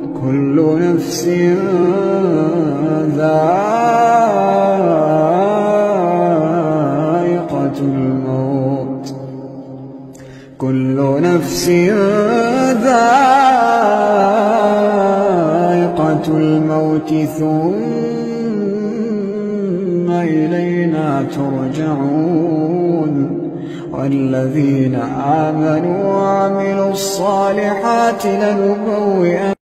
كل نفس ذائقة الموت كل نفس ذائقة الموت ثم إلينا ترجعون والذين آمنوا وعملوا الصالحات لنبوئن